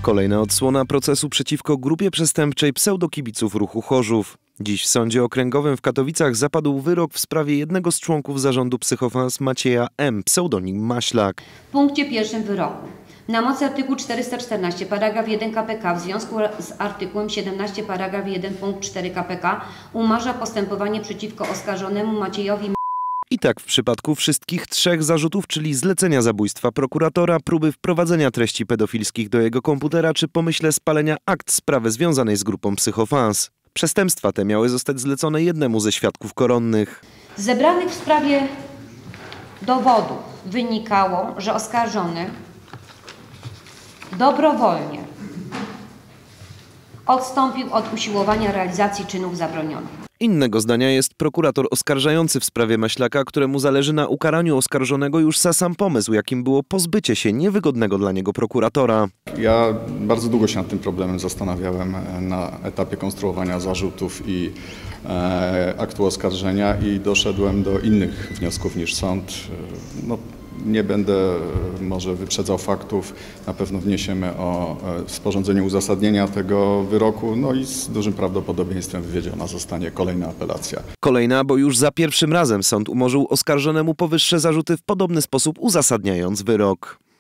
Kolejna odsłona procesu przeciwko grupie przestępczej pseudokibiców ruchu Chorzów. Dziś w Sądzie Okręgowym w Katowicach zapadł wyrok w sprawie jednego z członków zarządu Psychofans Macieja M., pseudonim Maślak. W punkcie pierwszym wyroku. Na mocy artykułu 414 paragraf 1 k.p.k. w związku z artykułem 17 paragraf 1 punkt 4 k.p.k. umarza postępowanie przeciwko oskarżonemu Maciejowi M. I tak w przypadku wszystkich trzech zarzutów, czyli zlecenia zabójstwa prokuratora, próby wprowadzenia treści pedofilskich do jego komputera czy pomyśle spalenia akt sprawy związanej z grupą Psychofans. Przestępstwa te miały zostać zlecone jednemu ze świadków koronnych. Z zebranych w sprawie dowodów wynikało, że oskarżony dobrowolnie odstąpił od usiłowania realizacji czynów zabronionych. Innego zdania jest prokurator oskarżający w sprawie Maślaka, któremu zależy na ukaraniu oskarżonego już za sam pomysł, jakim było pozbycie się niewygodnego dla niego prokuratora. Ja bardzo długo się nad tym problemem zastanawiałem na etapie konstruowania zarzutów i aktu oskarżenia i doszedłem do innych wniosków niż sąd. Nie będę może wyprzedzał faktów, na pewno wniesiemy o sporządzenie uzasadnienia tego wyroku, no i z dużym prawdopodobieństwem wywiedziona zostanie kolejna apelacja. Kolejna, bo już za pierwszym razem sąd umorzył oskarżonemu powyższe zarzuty w podobny sposób uzasadniając wyrok.